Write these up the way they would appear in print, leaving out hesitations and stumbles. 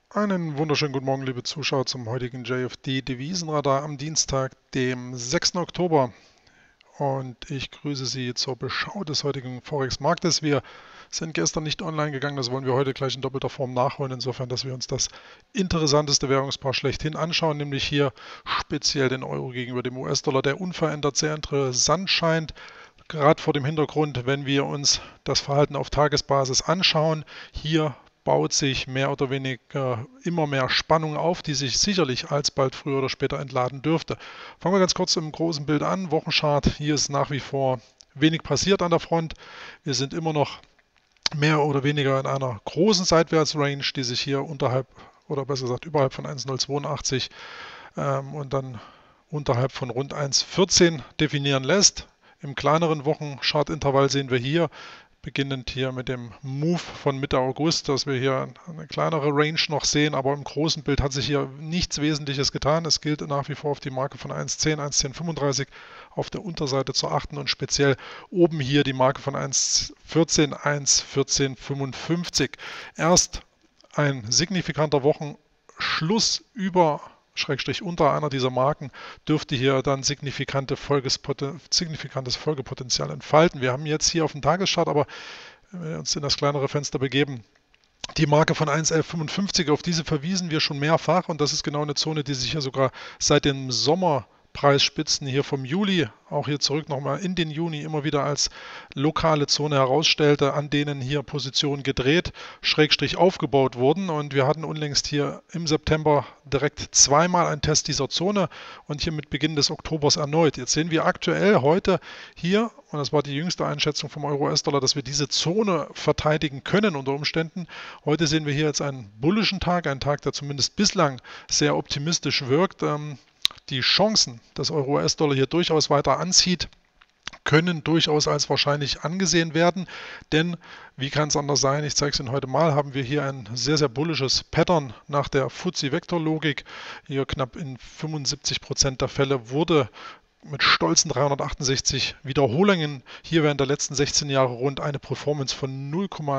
Einen wunderschönen guten Morgen, liebe Zuschauer, zum heutigen JFD Devisenradar am Dienstag, dem 6. Oktober. Und ich grüße Sie zur Beschau des heutigen Forex-Marktes. Wir sind gestern nicht online gegangen, das wollen wir heute gleich in doppelter Form nachholen, insofern, dass wir uns das interessanteste Währungspaar schlechthin anschauen, nämlich hier speziell den Euro gegenüber dem US-Dollar, der unverändert sehr interessant scheint. Gerade vor dem Hintergrund, wenn wir uns das Verhalten auf Tagesbasis anschauen, hier baut sich mehr oder weniger immer mehr Spannung auf, die sich sicherlich alsbald früher oder später entladen dürfte. Fangen wir ganz kurz im großen Bild an. Wochenchart, hier ist nach wie vor wenig passiert an der Front. Wir sind immer noch mehr oder weniger in einer großen Seitwärtsrange, die sich hier unterhalb oder besser gesagt überhalb von 1,082 und dann unterhalb von rund 1,14 definieren lässt. Im kleineren Wochenchartintervall sehen wir hier, beginnend hier mit dem Move von Mitte August, dass wir hier eine kleinere Range noch sehen, aber im großen Bild hat sich hier nichts Wesentliches getan. Es gilt nach wie vor auf die Marke von 1,10, 1,1035 auf der Unterseite zu achten und speziell oben hier die Marke von 1,14, 1,1455. Erst ein signifikanter Wochenschluss über Schrägstrich unter einer dieser Marken dürfte hier dann signifikantes Folgepotenzial entfalten. Wir haben jetzt hier auf dem Tageschart, aber wenn wir uns in das kleinere Fenster begeben, die Marke von 1,1155, auf diese verwiesen wir schon mehrfach und das ist genau eine Zone, die sich hier sogar seit dem Sommerpreisspitzen hier vom Juli, auch hier zurück nochmal in den Juni, immer wieder als lokale Zone herausstellte, an denen hier Positionen gedreht, Schrägstrich aufgebaut wurden. Und wir hatten unlängst hier im September direkt zweimal einen Test dieser Zone und hier mit Beginn des Oktobers erneut. Jetzt sehen wir aktuell heute hier, und das war die jüngste Einschätzung vom Euro-US-Dollar, dass wir diese Zone verteidigen können unter Umständen. Heute sehen wir hier jetzt einen bullischen Tag, einen Tag, der zumindest bislang sehr optimistisch wirkt. Die Chancen, dass Euro-US-Dollar hier durchaus weiter anzieht, können durchaus als wahrscheinlich angesehen werden, denn wie kann es anders sein, ich zeige es Ihnen heute mal, haben wir hier ein sehr, sehr bullisches Pattern nach der FTSE-Vektor-Logik. Hier knapp in 75% der Fälle wurde mit stolzen 368 Wiederholungen hier während der letzten 16 Jahre rund eine Performance von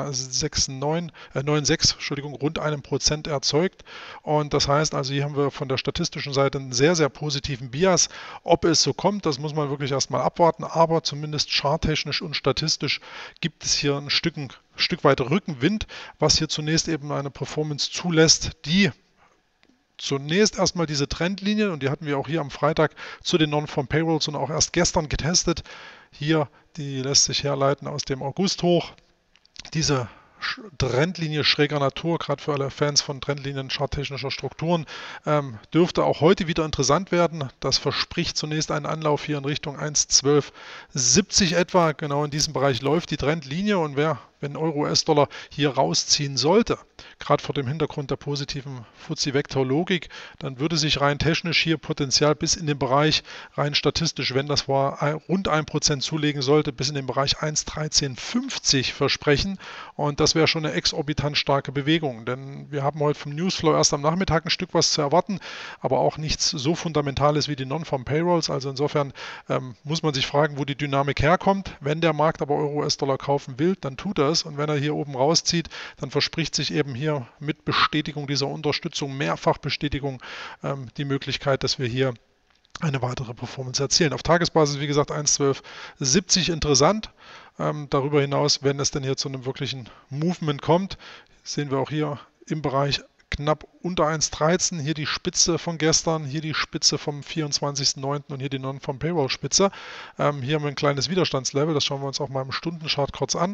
0,96, rund einem Prozent erzeugt. Und das heißt also, hier haben wir von der statistischen Seite einen sehr, sehr positiven Bias. Ob es so kommt, das muss man wirklich erstmal abwarten, aber zumindest charttechnisch und statistisch gibt es hier ein Stück weit Rückenwind, was hier zunächst eben eine Performance zulässt, die zunächst erstmal diese Trendlinie, und die hatten wir auch hier am Freitag zu den Non-Farm Payrolls und auch erst gestern getestet. Hier, die lässt sich herleiten aus dem August hoch. Diese Trendlinie schräger Natur, gerade für alle Fans von Trendlinien charttechnischer Strukturen, dürfte auch heute wieder interessant werden. Das verspricht zunächst einen Anlauf hier in Richtung 1,1270 etwa. Genau in diesem Bereich läuft die Trendlinie und wenn Euro-US-Dollar hier rausziehen sollte, gerade vor dem Hintergrund der positiven FTSE-Vektor-Logik, dann würde sich rein technisch hier Potenzial bis in den Bereich, rein statistisch, wenn das war, rund 1% zulegen sollte, bis in den Bereich 1,1350 versprechen. Und das wäre schon eine exorbitant starke Bewegung, denn wir haben heute vom Newsflow erst am Nachmittag ein Stück was zu erwarten, aber auch nichts so Fundamentales wie die Non-Farm Payrolls. Also insofern muss man sich fragen, wo die Dynamik herkommt. Wenn der Markt aber Euro-US-Dollar kaufen will, dann tut er es. Und wenn er hier oben rauszieht, dann verspricht sich eben hier mit Bestätigung dieser Unterstützung, Mehrfachbestätigung, die Möglichkeit, dass wir hier eine weitere Performance erzielen. Auf Tagesbasis, wie gesagt, 1,1270 interessant. Darüber hinaus, wenn es denn hier zu einem wirklichen Movement kommt, sehen wir auch hier im Bereich knapp unter 1,13. Hier die Spitze von gestern, hier die Spitze vom 24.09. und hier die Non-Farm Payroll Spitze. Hier haben wir ein kleines Widerstandslevel, das schauen wir uns auch mal im Stundenchart kurz an.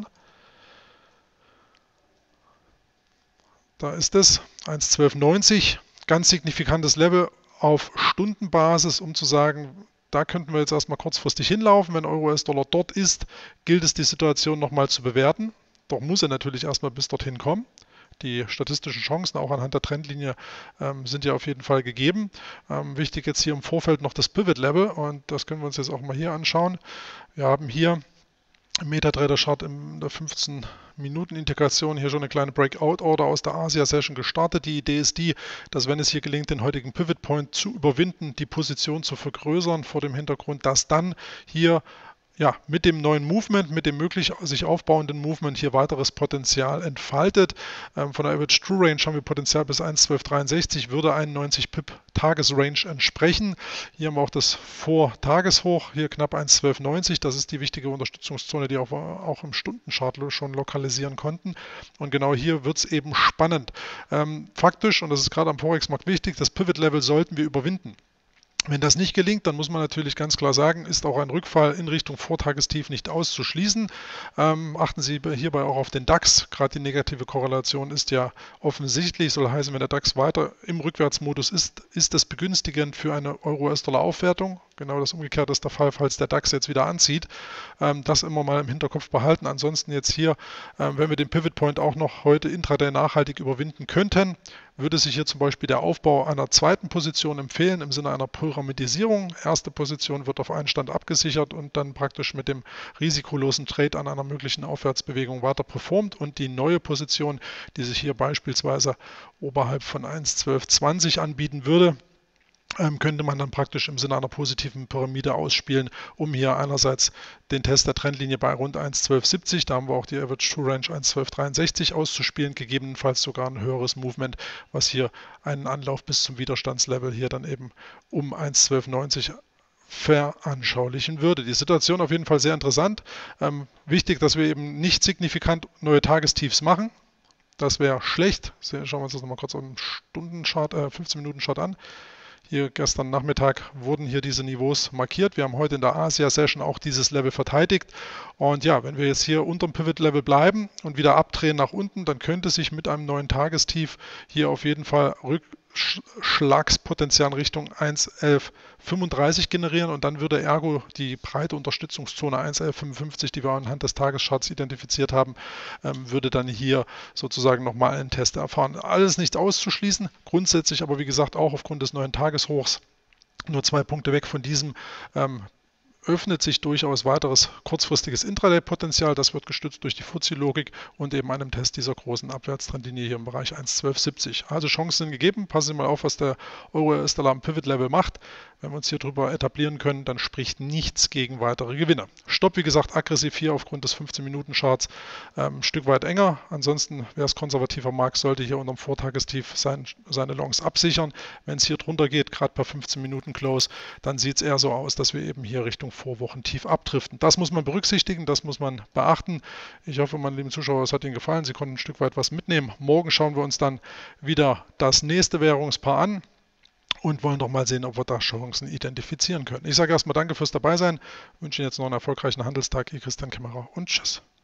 Da ist es, 1,1290, ganz signifikantes Level auf Stundenbasis, um zu sagen, da könnten wir jetzt erstmal kurzfristig hinlaufen. Wenn Euro-US-Dollar dort ist, gilt es, die Situation nochmal zu bewerten. Doch muss er natürlich erstmal bis dorthin kommen. Die statistischen Chancen auch anhand der Trendlinie sind ja auf jeden Fall gegeben. Wichtig jetzt hier im Vorfeld noch das Pivot-Level und das können wir uns jetzt auch mal hier anschauen. Wir haben hier im MetaTrader-Chart in der 15-Minuten-Integration hier schon eine kleine Breakout-Order aus der Asia-Session gestartet. Die Idee ist die, dass wenn es hier gelingt, den heutigen Pivot-Point zu überwinden, die Position zu vergrößern vor dem Hintergrund, dass dann hier ja, mit dem neuen Movement, mit dem möglich sich aufbauenden Movement hier weiteres Potenzial entfaltet. Von der Average True Range haben wir Potenzial bis 1,1263, würde 91 Pip Tagesrange entsprechen. Hier haben wir auch das Vortageshoch, hier knapp 1,1290. Das ist die wichtige Unterstützungszone, die auch im Stundenchart schon lokalisieren konnten. Und genau hier wird es eben spannend. Faktisch, und das ist gerade am Forex-Markt wichtig, das Pivot-Level sollten wir überwinden. Wenn das nicht gelingt, dann muss man natürlich ganz klar sagen, ist auch ein Rückfall in Richtung Vortagestief nicht auszuschließen. Achten Sie hierbei auch auf den DAX. Gerade die negative Korrelation ist ja offensichtlich. Soll heißen, wenn der DAX weiter im Rückwärtsmodus ist das begünstigend für eine Euro-US-Dollar-Aufwertung. Genau das Umgekehrte ist der Fall, falls der DAX jetzt wieder anzieht. Das immer mal im Hinterkopf behalten. Ansonsten jetzt hier, wenn wir den Pivot Point auch noch heute intraday nachhaltig überwinden könnten, würde sich hier zum Beispiel der Aufbau einer zweiten Position empfehlen im Sinne einer Pyramidisierung. Erste Position wird auf einen Stand abgesichert und dann praktisch mit dem risikolosen Trade an einer möglichen Aufwärtsbewegung weiter performt und die neue Position, die sich hier beispielsweise oberhalb von 1,1220 anbieten würde, könnte man dann praktisch im Sinne einer positiven Pyramide ausspielen, um hier einerseits den Test der Trendlinie bei rund 1,1270, da haben wir auch die Average True Range 1,1263 auszuspielen, gegebenenfalls sogar ein höheres Movement, was hier einen Anlauf bis zum Widerstandslevel hier dann eben um 1,1290 veranschaulichen würde. Die Situation auf jeden Fall sehr interessant. Wichtig, dass wir eben nicht signifikant neue Tagestiefs machen. Das wäre schlecht. Schauen wir uns das nochmal kurz am Stundenchart, 15-Minuten-Chart an. Hier gestern Nachmittag wurden hier diese Niveaus markiert. Wir haben heute in der Asia-Session auch dieses Level verteidigt. Und ja, wenn wir jetzt hier unter dem Pivot-Level bleiben und wieder abdrehen nach unten, dann könnte sich mit einem neuen Tagestief hier auf jeden Fall Rückschlagspotenzial in Richtung 1,1135 generieren und dann würde ergo die breite Unterstützungszone 1,1155, die wir anhand des Tagescharts identifiziert haben, würde dann hier sozusagen nochmal einen Test erfahren. Alles nicht auszuschließen, grundsätzlich aber wie gesagt auch aufgrund des neuen Tageshochs nur 2 Punkte weg von diesem öffnet sich durchaus weiteres kurzfristiges Intraday-Potenzial. Das wird gestützt durch die FTSE-Logik und eben einem Test dieser großen Abwärtstrendlinie hier im Bereich 1,1270. Also Chancen sind gegeben. Passen Sie mal auf, was der Euro-US-Dollar am Pivot-Level macht. Wenn wir uns hier drüber etablieren können, dann spricht nichts gegen weitere Gewinne. Stopp, wie gesagt, aggressiv hier aufgrund des 15-Minuten-Charts ein Stück weit enger. Ansonsten, wer es konservativer mag, sollte hier unterm Vortagestief seine Longs absichern. Wenn es hier drunter geht, gerade bei 15-Minuten-Close, dann sieht es eher so aus, dass wir eben hier Richtung Vorwochentief abdriften. Das muss man berücksichtigen, das muss man beachten. Ich hoffe, meine lieben Zuschauer, es hat Ihnen gefallen. Sie konnten ein Stück weit was mitnehmen. Morgen schauen wir uns dann wieder das nächste Währungspaar an und wollen doch mal sehen, ob wir da Chancen identifizieren können. Ich sage erstmal danke fürs Dabeisein, wünsche Ihnen jetzt noch einen erfolgreichen Handelstag. Ihr Christian Kämmerer und tschüss.